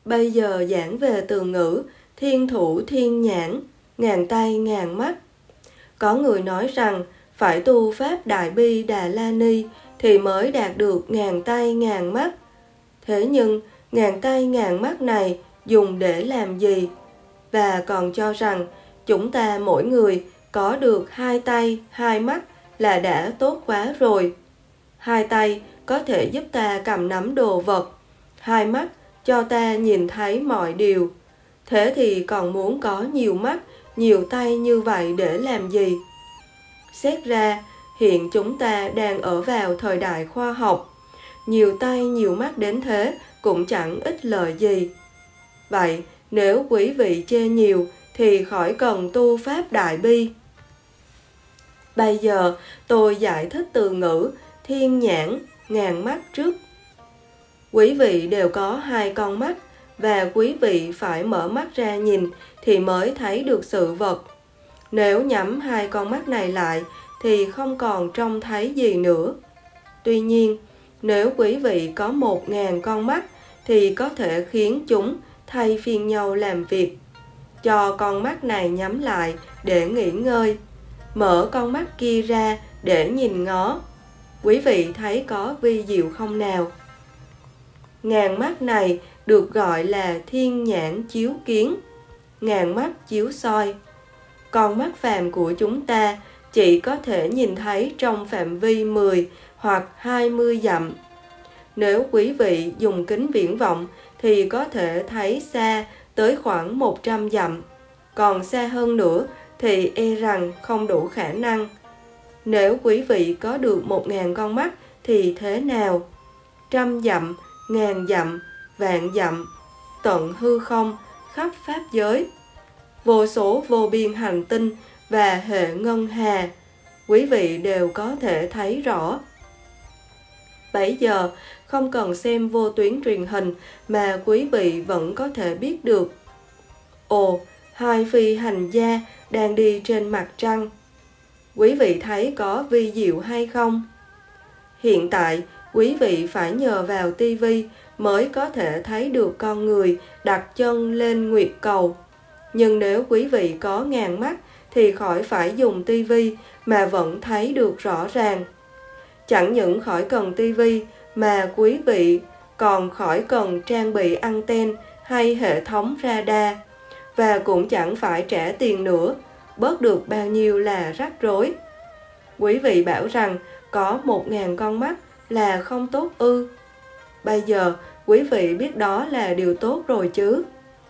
Bây giờ giảng về từ ngữ thiên thủ thiên nhãn, ngàn tay ngàn mắt. Có người nói rằng phải tu Pháp Đại Bi Đà La Ni thì mới đạt được ngàn tay ngàn mắt. Thế nhưng ngàn tay ngàn mắt này dùng để làm gì? Và còn cho rằng chúng ta mỗi người có được 2 tay, 2 mắt là đã tốt quá rồi. 2 tay có thể giúp ta cầm nắm đồ vật, 2 mắt cho ta nhìn thấy mọi điều. Thế thì còn muốn có nhiều mắt, nhiều tay như vậy để làm gì? Xét ra, hiện chúng ta đang ở vào thời đại khoa học. Nhiều tay, nhiều mắt đến thế cũng chẳng ích lợi gì. Vậy, nếu quý vị chê nhiều thì khỏi cần tu Pháp Đại Bi. Bây giờ tôi giải thích từ ngữ thiên nhãn, ngàn mắt trước. Quý vị đều có 2 con mắt và quý vị phải mở mắt ra nhìn thì mới thấy được sự vật. Nếu nhắm 2 con mắt này lại thì không còn trông thấy gì nữa. Tuy nhiên, nếu quý vị có 1000 con mắt thì có thể khiến chúng thay phiên nhau làm việc. Cho con mắt này nhắm lại để nghỉ ngơi, mở con mắt kia ra để nhìn ngó. Quý vị thấy có vi diệu không nào? Ngàn mắt này được gọi là thiên nhãn chiếu kiến, ngàn mắt chiếu soi. Con mắt phàm của chúng ta chỉ có thể nhìn thấy trong phạm vi 10 hoặc 20 dặm. Nếu quý vị dùng kính viễn vọng thì có thể thấy xa tới khoảng 100 dặm. Còn xa hơn nữa thì e rằng không đủ khả năng. Nếu quý vị có được 1000 con mắt thì thế nào? 100 dặm, 1000 dặm, vạn dặm, tận hư không, khắp pháp giới, vô số vô biên hành tinh và hệ ngân hà, quý vị đều có thể thấy rõ. Bấy giờ, không cần xem vô tuyến truyền hình mà quý vị vẫn có thể biết được. Ồ, 2 phi hành gia đang đi trên mặt trăng. Quý vị thấy có vi diệu hay không? Hiện tại, quý vị phải nhờ vào tivi mới có thể thấy được con người đặt chân lên nguyệt cầu. Nhưng nếu quý vị có ngàn mắt thì khỏi phải dùng tivi mà vẫn thấy được rõ ràng. Chẳng những khỏi cần tivi mà quý vị còn khỏi cần trang bị anten hay hệ thống radar. Và cũng chẳng phải trả tiền nữa, bớt được bao nhiêu là rắc rối. Quý vị bảo rằng có 1000 con mắt là không tốt ư? Bây giờ quý vị biết đó là điều tốt rồi chứ.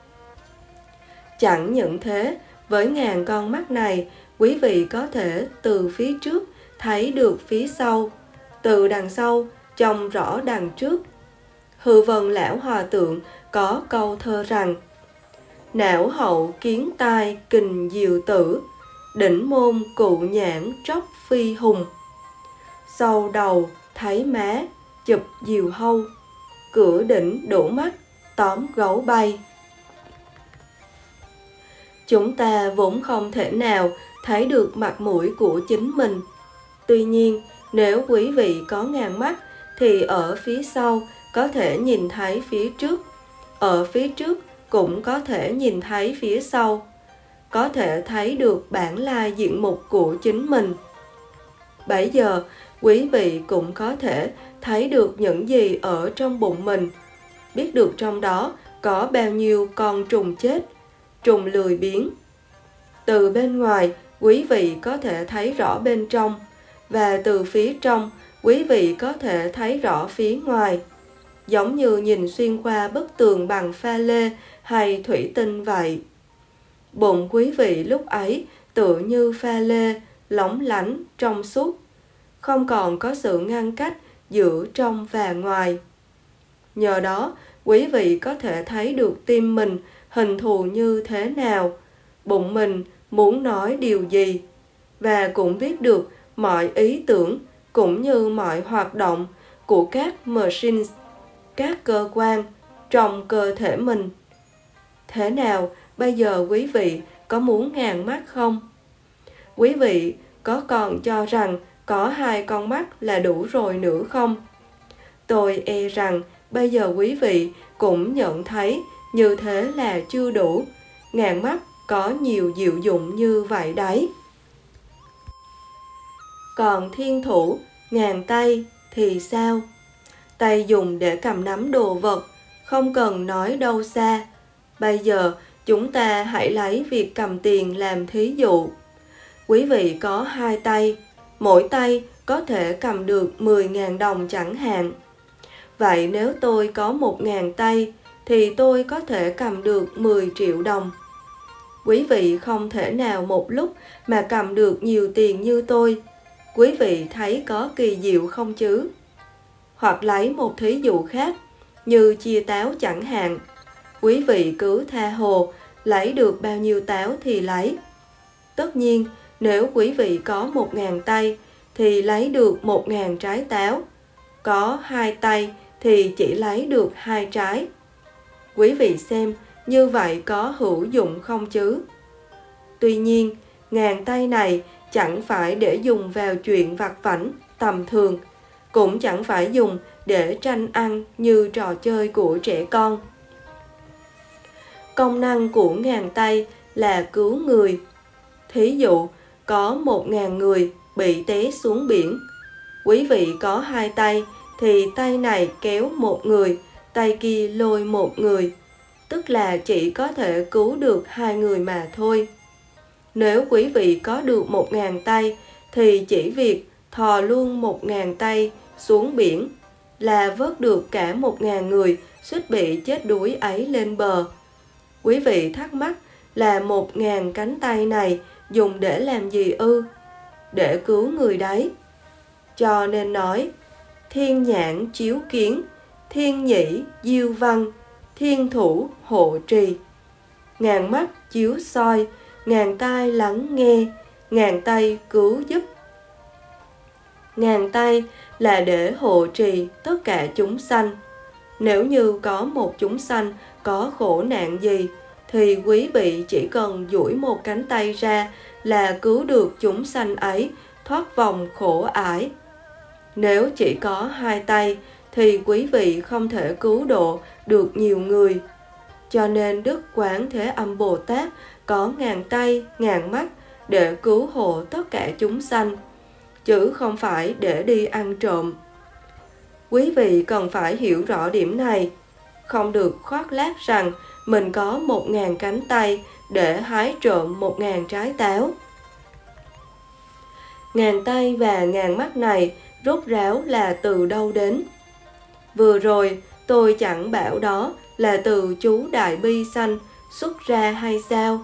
Chẳng những thế, với 1000 con mắt này, quý vị có thể từ phía trước thấy được phía sau, từ đằng sau trông rõ đằng trước. Hư Vân Lão Hòa Tượng có câu thơ rằng: não hậu kiến tai kình diệu tử, đỉnh môn cụ nhãn tróc phi hùng. Sau đầu thấy má chụp diều hâu, cửa đỉnh đổ mắt tóm gấu bay. Chúng ta vốn không thể nào thấy được mặt mũi của chính mình. Tuy nhiên, nếu quý vị có ngàn mắt thì ở phía sau có thể nhìn thấy phía trước, ở phía trước cũng có thể nhìn thấy phía sau, có thể thấy được bản lai diện mục của chính mình. Bấy giờ, quý vị cũng có thể thấy được những gì ở trong bụng mình, biết được trong đó có bao nhiêu con trùng chết, trùng lười biếng. Từ bên ngoài, quý vị có thể thấy rõ bên trong, và từ phía trong, quý vị có thể thấy rõ phía ngoài, giống như nhìn xuyên qua bức tường bằng pha lê hay thủy tinh vậy. Bụng quý vị lúc ấy tựa như pha lê, lóng lánh, trong suốt, không còn có sự ngăn cách giữa trong và ngoài. Nhờ đó, quý vị có thể thấy được tim mình hình thù như thế nào, bụng mình muốn nói điều gì, và cũng biết được mọi ý tưởng cũng như mọi hoạt động của các machines, các cơ quan trong cơ thể mình. Thế nào, bây giờ quý vị có muốn ngàn mắt không? Quý vị có còn cho rằng có 2 con mắt là đủ rồi nữa không? Tôi e rằng bây giờ quý vị cũng nhận thấy như thế là chưa đủ. Ngàn mắt có nhiều diệu dụng như vậy đấy. Còn thiên thủ, ngàn tay thì sao? Tay dùng để cầm nắm đồ vật, không cần nói đâu xa. Bây giờ chúng ta hãy lấy việc cầm tiền làm thí dụ. Quý vị có 2 tay, mỗi tay có thể cầm được 10.000 đồng chẳng hạn. Vậy nếu tôi có 1.000 tay, thì tôi có thể cầm được 10 triệu đồng. Quý vị không thể nào một lúc mà cầm được nhiều tiền như tôi. Quý vị thấy có kỳ diệu không chứ? Hoặc lấy một thí dụ khác, như chia táo chẳng hạn. Quý vị cứ tha hồ, lấy được bao nhiêu táo thì lấy. Tất nhiên, nếu quý vị có 1.000 tay, thì lấy được 1.000 trái táo. Có 2 tay thì chỉ lấy được 2 trái. Quý vị xem, như vậy có hữu dụng không chứ? Tuy nhiên, 1000 tay này chẳng phải để dùng vào chuyện vặt vãnh tầm thường, cũng chẳng phải dùng để tranh ăn như trò chơi của trẻ con. Công năng của 1000 tay là cứu người. Thí dụ, có 1000 người bị té xuống biển. Quý vị có 2 tay, thì tay này kéo một người, tay kia lôi một người, tức là chỉ có thể cứu được 2 người mà thôi. Nếu quý vị có được 1000 tay, thì chỉ việc thò luôn 1000 tay xuống biển là vớt được cả 1000 người suýt bị chết đuối ấy lên bờ. Quý vị thắc mắc là 1000 cánh tay này dùng để làm gì ư? Để cứu người đấy. Cho nên nói, thiên nhãn chiếu kiến, thiên nhĩ diêu văn, thiên thủ hộ trì. 1000 mắt chiếu soi, 1000 tai lắng nghe, 1000 tay cứu giúp. 1000 tay là để hộ trì tất cả chúng sanh. Nếu như có một chúng sanh có khổ nạn gì, thì quý vị chỉ cần duỗi một cánh tay ra là cứu được chúng sanh ấy thoát vòng khổ ải. Nếu chỉ có 2 tay, thì quý vị không thể cứu độ được nhiều người. Cho nên Đức Quán Thế Âm Bồ Tát có 1000 tay, 1000 mắt để cứu hộ tất cả chúng sanh, chứ không phải để đi ăn trộm. Quý vị cần phải hiểu rõ điểm này, không được khoác lác rằng mình có 1000 cánh tay để hái trộm 1000 trái táo. 1000 tay và 1000 mắt này rốt ráo là từ đâu đến? Vừa rồi tôi chẳng bảo đó là từ chú Đại Bi Sanh xuất ra hay sao?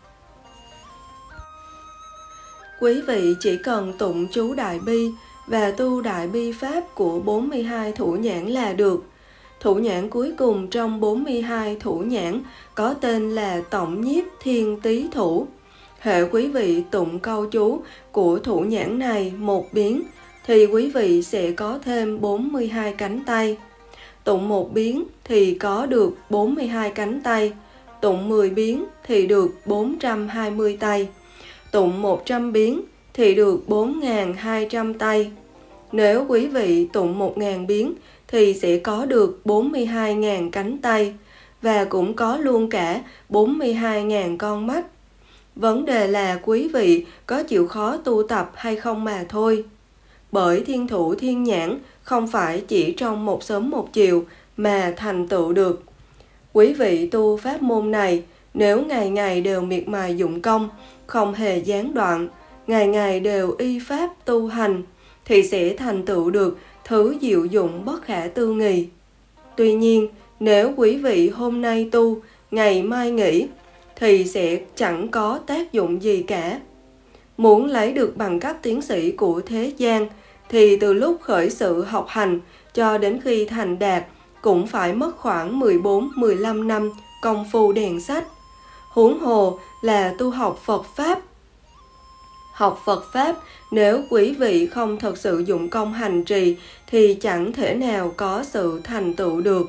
Quý vị chỉ cần tụng chú Đại Bi và tu Đại Bi Pháp của 42 thủ nhãn là được. Thủ nhãn cuối cùng trong 42 thủ nhãn có tên là Tổng Nhiếp Thiên Tý Thủ. Hệ quý vị tụng câu chú của thủ nhãn này một biến, thì quý vị sẽ có thêm 42 cánh tay. Tụng một biến thì có được 42 cánh tay. Tụng 10 biến thì được 420 tay. Tụng 100 biến thì được 4.200 tay. Nếu quý vị tụng 1000 biến thì sẽ có được 42.000 cánh tay và cũng có luôn cả 42.000 con mắt. Vấn đề là quý vị có chịu khó tu tập hay không mà thôi. Bởi thiên thủ thiên nhãn không phải chỉ trong một sớm một chiều mà thành tựu được. Quý vị tu pháp môn này, nếu ngày ngày đều miệt mài dụng công, không hề gián đoạn, ngày ngày đều y pháp tu hành, thì sẽ thành tựu được thứ diệu dụng bất khả tư nghì. Tuy nhiên, nếu quý vị hôm nay tu, ngày mai nghỉ, thì sẽ chẳng có tác dụng gì cả. Muốn lấy được bằng cấp tiến sĩ của thế gian, thì từ lúc khởi sự học hành cho đến khi thành đạt cũng phải mất khoảng 14-15 năm công phu đèn sách. Huống hồ là tu học Phật Pháp. Học Phật Pháp, nếu quý vị không thật sự dụng công hành trì thì chẳng thể nào có sự thành tựu được.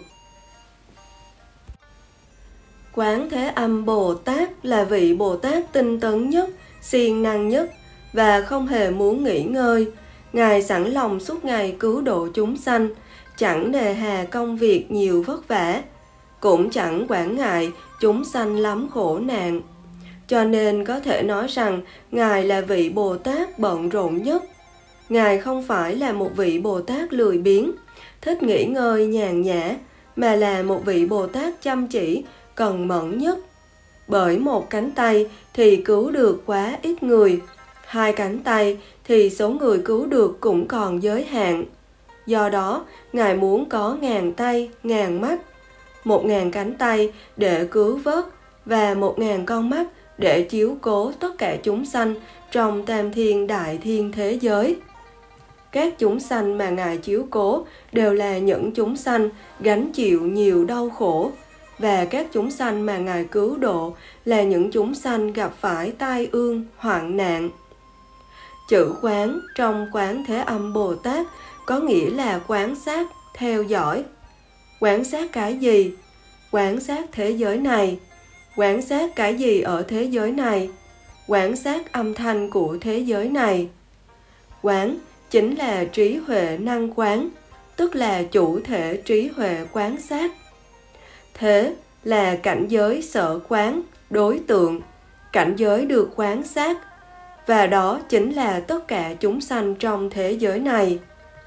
Quán Thế Âm Bồ Tát là vị Bồ Tát tinh tấn nhất, siêng năng nhất và không hề muốn nghỉ ngơi. Ngài sẵn lòng suốt ngày cứu độ chúng sanh, chẳng nề hà công việc nhiều vất vả. cũng chẳng quản ngại chúng sanh lắm khổ nạn. Cho nên có thể nói rằng Ngài là vị Bồ Tát bận rộn nhất. Ngài không phải là một vị Bồ Tát lười biếng, thích nghỉ ngơi nhàn nhã, mà là một vị Bồ Tát chăm chỉ, cần mẫn nhất. Bởi một cánh tay thì cứu được quá ít người, hai cánh tay thì số người cứu được cũng còn giới hạn. Do đó, Ngài muốn có 1000 tay, 1000 mắt, 1000 cánh tay để cứu vớt và 1000 con mắt để chiếu cố tất cả chúng sanh trong tam thiên đại thiên thế giới. Các chúng sanh mà Ngài chiếu cố đều là những chúng sanh gánh chịu nhiều đau khổ, và các chúng sanh mà Ngài cứu độ là những chúng sanh gặp phải tai ương, hoạn nạn. Chữ quán trong Quán Thế Âm Bồ Tát có nghĩa là quan sát, theo dõi. Quan sát cái gì? Quan sát thế giới này. Quan sát cái gì ở thế giới này? Quan sát âm thanh của thế giới này. Quán chính là trí huệ năng quán, tức là chủ thể trí huệ quán sát. Thế là cảnh giới sở quán, đối tượng, cảnh giới được quán sát, và đó chính là tất cả chúng sanh trong thế giới này.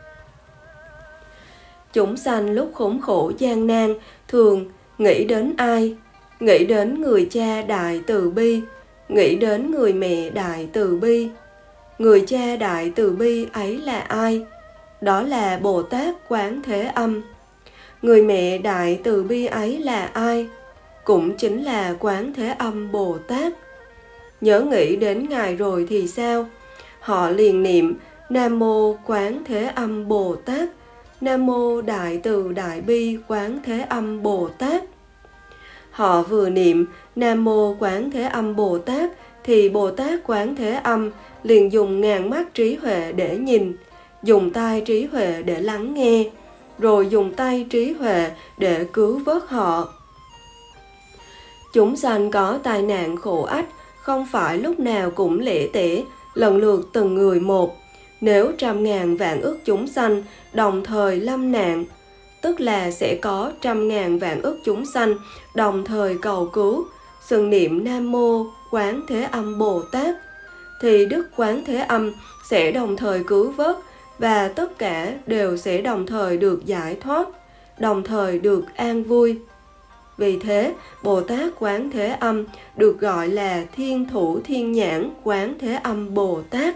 Chúng sanh lúc khốn khổ gian nan thường nghĩ đến ai? Nghĩ đến người cha đại từ bi, nghĩ đến người mẹ đại từ bi. Người cha đại từ bi ấy là ai? Đó là Bồ Tát Quán Thế Âm. Người mẹ đại từ bi ấy là ai? Cũng chính là Quán Thế Âm Bồ Tát. Nhớ nghĩ đến Ngài rồi thì sao? Họ liền niệm Nam Mô Quán Thế Âm Bồ Tát, Nam Mô Đại Từ Đại Bi Quán Thế Âm Bồ Tát. Họ vừa niệm Nam Mô Quán Thế Âm Bồ Tát thì Bồ Tát Quán Thế Âm liền dùng 1000 mắt trí huệ để nhìn, dùng tai trí huệ để lắng nghe, rồi dùng tay trí huệ để cứu vớt họ. Chúng sanh có tai nạn khổ ách không phải lúc nào cũng lẻ tẻ, lần lượt từng người một. Nếu 100.000 vạn ức chúng sanh đồng thời lâm nạn, tức là sẽ có 100.000 vạn ức chúng sanh đồng thời cầu cứu, xưng niệm Nam Mô Quán Thế Âm Bồ Tát, thì Đức Quán Thế Âm sẽ đồng thời cứu vớt, và tất cả đều sẽ đồng thời được giải thoát, đồng thời được an vui. Vì thế, Bồ Tát Quán Thế Âm được gọi là Thiên Thủ Thiên Nhãn Quán Thế Âm Bồ Tát.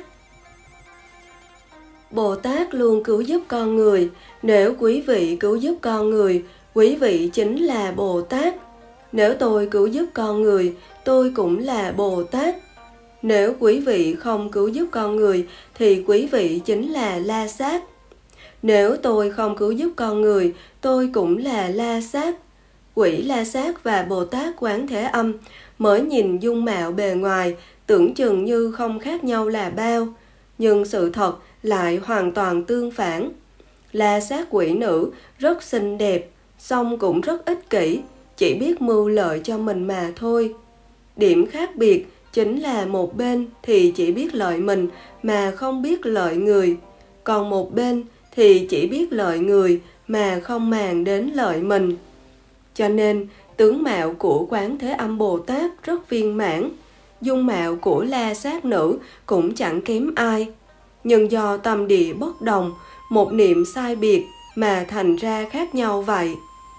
Bồ Tát luôn cứu giúp con người. Nếu quý vị cứu giúp con người, quý vị chính là Bồ Tát. Nếu tôi cứu giúp con người, tôi cũng là Bồ Tát. Nếu quý vị không cứu giúp con người, thì quý vị chính là La Sát. Nếu tôi không cứu giúp con người, tôi cũng là La Sát. Quỷ La Sát và Bồ Tát Quán Thế Âm mới nhìn dung mạo bề ngoài tưởng chừng như không khác nhau là bao, nhưng sự thật lại hoàn toàn tương phản. La Sát quỷ nữ rất xinh đẹp, song cũng rất ích kỷ, chỉ biết mưu lợi cho mình mà thôi. Điểm khác biệt chính là một bên thì chỉ biết lợi mình mà không biết lợi người, còn một bên thì chỉ biết lợi người mà không màng đến lợi mình. Cho nên, tướng mạo của Quán Thế Âm Bồ Tát rất viên mãn, dung mạo của La Sát nữ cũng chẳng kém ai. Nhưng do tâm địa bất đồng, một niệm sai biệt mà thành ra khác nhau vậy.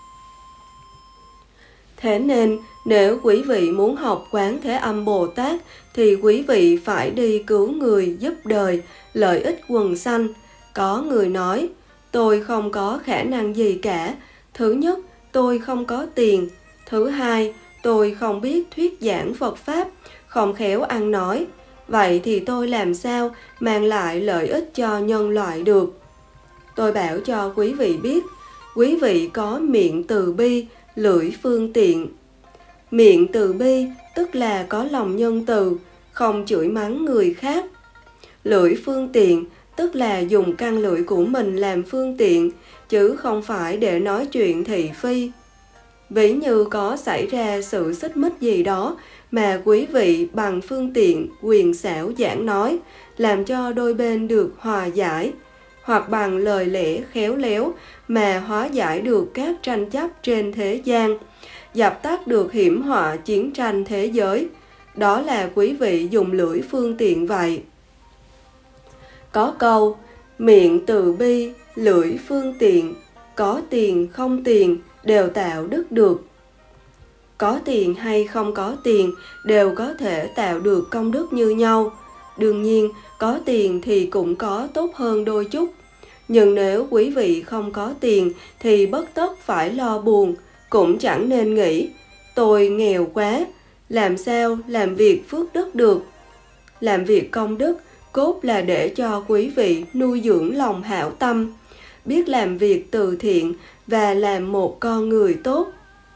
Thế nên, nếu quý vị muốn học Quán Thế Âm Bồ Tát, thì quý vị phải đi cứu người giúp đời, lợi ích quần sanh. Có người nói, tôi không có khả năng gì cả. Thứ nhất, tôi không có tiền. Thứ hai, tôi không biết thuyết giảng Phật Pháp, không khéo ăn nói. Vậy thì tôi làm sao mang lại lợi ích cho nhân loại được? Tôi bảo cho quý vị biết, quý vị có miệng từ bi, lưỡi phương tiện. Miệng từ bi tức là có lòng nhân từ, không chửi mắng người khác. Lưỡi phương tiện tức là dùng căn lưỡi của mình làm phương tiện, chứ không phải để nói chuyện thị phi. Ví như có xảy ra sự xích mích gì đó mà quý vị bằng phương tiện quyền xảo giảng nói, làm cho đôi bên được hòa giải, hoặc bằng lời lẽ khéo léo mà hóa giải được các tranh chấp trên thế gian, dập tắt được hiểm họa chiến tranh thế giới. Đó là quý vị dùng lưỡi phương tiện vậy. Có câu, miệng từ bi, lưỡi phương tiện, có tiền không tiền đều tạo đức được. Có tiền hay không có tiền đều có thể tạo được công đức như nhau. Đương nhiên, có tiền thì cũng có tốt hơn đôi chút. Nhưng nếu quý vị không có tiền thì bất tất phải lo buồn, cũng chẳng nên nghĩ, tôi nghèo quá, làm sao làm việc phước đức được. Làm việc công đức cốt là để cho quý vị nuôi dưỡng lòng hảo tâm, biết làm việc từ thiện và làm một con người tốt.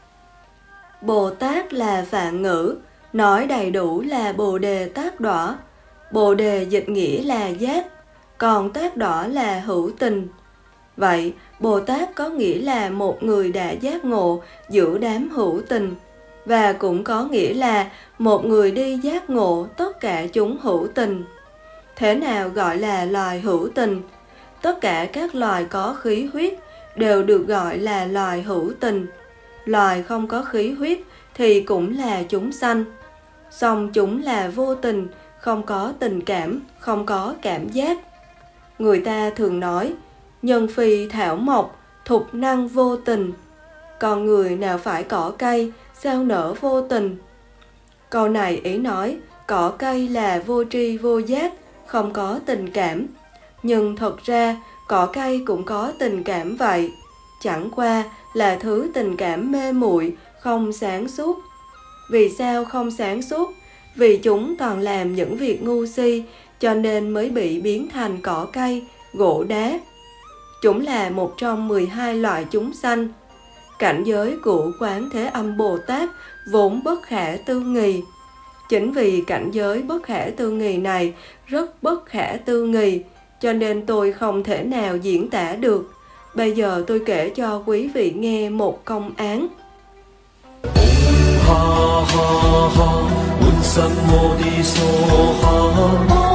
Bồ Tát là phạn ngữ, nói đầy đủ là Bồ Đề Tát Đọa. Bồ Đề dịch nghĩa là giác, còn Tát Đọa là hữu tình. Vậy, Bồ Tát có nghĩa là một người đã giác ngộ giữa đám hữu tình, và cũng có nghĩa là một người đi giác ngộ tất cả chúng hữu tình. Thế nào gọi là loài hữu tình? Tất cả các loài có khí huyết đều được gọi là loài hữu tình. Loài không có khí huyết thì cũng là chúng sanh. Song chúng là vô tình, không có tình cảm, không có cảm giác. Người ta thường nói, nhân phi thảo mộc, thục năng vô tình. Còn người nào phải cỏ cây, sao nở vô tình? Câu này ý nói, cỏ cây là vô tri vô giác, không có tình cảm. Nhưng thật ra, cỏ cây cũng có tình cảm vậy. Chẳng qua là thứ tình cảm mê muội, không sáng suốt. Vì sao không sáng suốt? Vì chúng toàn làm những việc ngu si, cho nên mới bị biến thành cỏ cây, gỗ đá. Chúng là một trong 12 loại chúng sanh. Cảnh giới của Quán Thế Âm Bồ Tát vốn bất khả tư nghì. Chính vì cảnh giới bất khả tư nghì này rất bất khả tư nghì, cho nên tôi không thể nào diễn tả được. Bây giờ tôi kể cho quý vị nghe một công án. ha ha ha, 滿身我的梭哈。